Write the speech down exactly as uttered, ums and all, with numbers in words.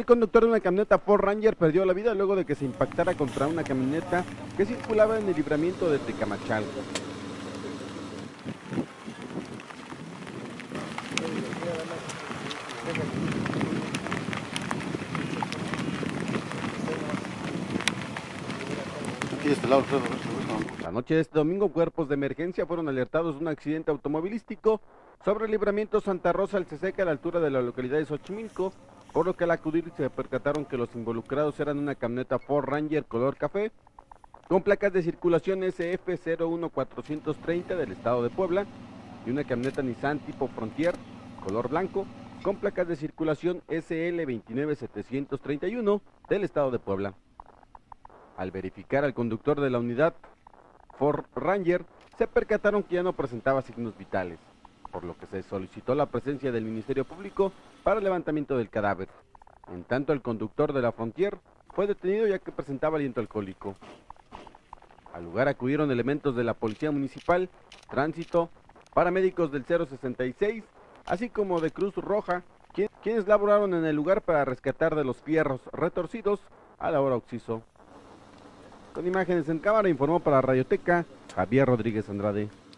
El conductor de una camioneta Ford Ranger perdió la vida luego de que se impactara contra una camioneta que circulaba en el libramiento de Tecamachalco. La noche de este domingo, cuerpos de emergencia fueron alertados de un accidente automovilístico sobre el libramiento Santa Rosa Alceseca a la altura de la localidad de Xochimilco, por lo que al acudir se percataron que los involucrados eran una camioneta Ford Ranger color café con placas de circulación S F cero uno cuatrocientos treinta del estado de Puebla y una camioneta Nissan tipo Frontier color blanco con placas de circulación S L veintinueve setecientos treinta y uno del estado de Puebla. Al verificar al conductor de la unidad Ford Ranger, se percataron que ya no presentaba signos vitales, por lo que se solicitó la presencia del Ministerio Público para el levantamiento del cadáver. En tanto, el conductor de la Frontier fue detenido ya que presentaba aliento alcohólico. Al lugar acudieron elementos de la Policía Municipal, Tránsito, paramédicos del cero sesenta y seis, así como de Cruz Roja, quienes laboraron en el lugar para rescatar de los fierros retorcidos a la hora occiso. Con imágenes en cámara informó para Radioteca Javier Rodríguez Andrade.